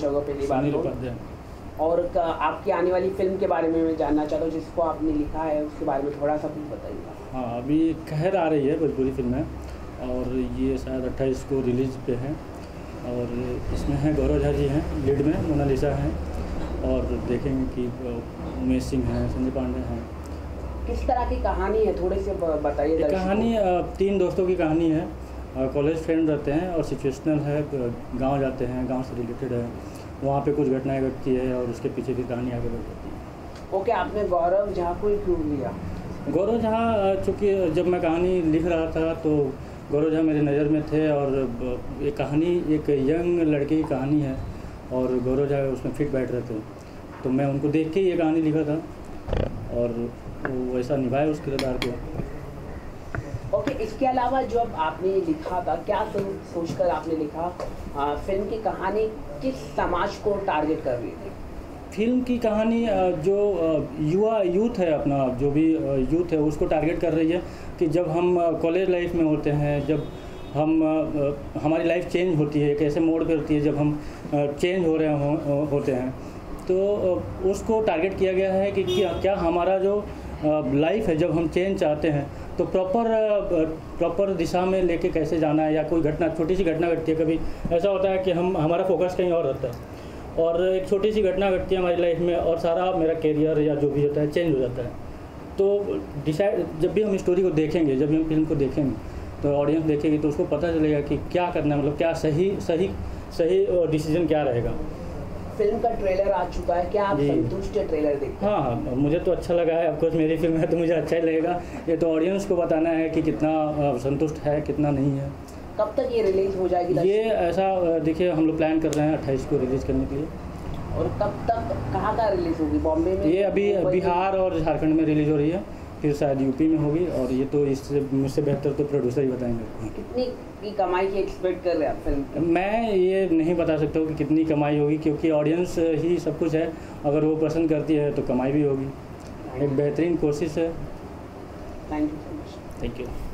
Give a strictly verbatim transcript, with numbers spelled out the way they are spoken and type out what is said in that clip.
जगह पहली बार तो, और आपकी आने वाली फिल्म के बारे में मैं जानना चाहता हूँ जिसको आपने लिखा है, उसके बारे में थोड़ा सा कुछ बताइए। हाँ, अभी कहर आ रही है भोजपुरी फिल्म है और ये शायद अट्ठाईस को रिलीज पे है और इसमें है गौरव जी हैं लीड में, मोनालिसा हैं और देखेंगे कि उमेश सिंह हैं, संजय पांडे हैं। किस तरह की कहानी है, थोड़े से बताइए। कहानी तीन दोस्तों की कहानी है, कॉलेज फ्रेंड रहते हैं और सिचुएशनल है, गांव जाते हैं, गांव से रिलेटेड है, वहाँ पे कुछ घटनाएं घटती है और उसके पीछे की कहानी आगे बढ़ जाती है। ओके, आपने गौरव झा को ही क्यों लिया? गौरव झा चूँकि जब मैं कहानी लिख रहा था तो गौरव झा मेरे नज़र में थे और ये कहानी एक यंग लड़के की कहानी है और गौरव झा उसमें फिट बैठ रहे थे, तो मैं उनको देख के ये कहानी लिखा था और वो वैसा निभाया उस किरदार को। ओके okay, इसके अलावा जो अब आपने लिखा था, क्या सोचकर आपने लिखा? आ, फिल्म की कहानी किस समाज को टारगेट कर रही थी? फिल्म की कहानी जो युवा यूथ है, अपना जो भी यूथ है उसको टारगेट कर रही है कि जब हम कॉलेज लाइफ में होते हैं, जब हम हमारी लाइफ चेंज होती है, एक ऐसे मोड़ पे होती है जब हम चेंज हो रहे हो, होते हैं, तो उसको टारगेट किया गया है कि क्या, क्या हमारा जो लाइफ है जब हम चेंज चाहते हैं तो प्रॉपर प्रॉपर दिशा में लेके कैसे जाना है, या कोई घटना, छोटी सी घटना घटती है, कभी ऐसा होता है कि हम हमारा फोकस कहीं और रहता है और एक छोटी सी घटना घटती है हमारी लाइफ में और सारा मेरा कैरियर या जो भी होता है चेंज हो जाता है। तो डिसाइड जब भी हम स्टोरी को देखेंगे, जब भी हम फिल्म को देखेंगे तो ऑडियंस देखेगी तो उसको पता चलेगा कि क्या करना है, मतलब क्या सही सही सही डिसीजन क्या रहेगा। फिल्म का ट्रेलर आ चुका है, क्या आप संतुष्ट है ट्रेलर देख? हाँ हाँ, मुझे तो अच्छा लगा है, ऑफकोर्स मेरी फिल्म है तो मुझे अच्छा ही लगेगा। ये तो ऑडियंस को बताना है कि कितना संतुष्ट है कितना नहीं है। कब तक ये रिलीज हो जाएगी? ये ऐसा देखिए हम लोग प्लान कर रहे हैं अट्ठाईस को रिलीज़ करने के लिए। और कब तक कहाँ का रिलीज़ होगी? बॉम्बे में? ये अभी बिहार और झारखंड में रिलीज़ हो रही है, फिर शायद यूपी में होगी और ये तो इससे मुझसे बेहतर तो प्रोड्यूसर ही बताएंगे। कितनी की कमाई की एक्सपेक्ट कर रहे हैं आप फिल्म? मैं ये नहीं बता सकता हूँ कि कितनी कमाई होगी, क्योंकि ऑडियंस ही सब कुछ है, अगर वो पसंद करती है तो कमाई भी होगी। एक बेहतरीन कोशिश है। Thank you so much. Thank you.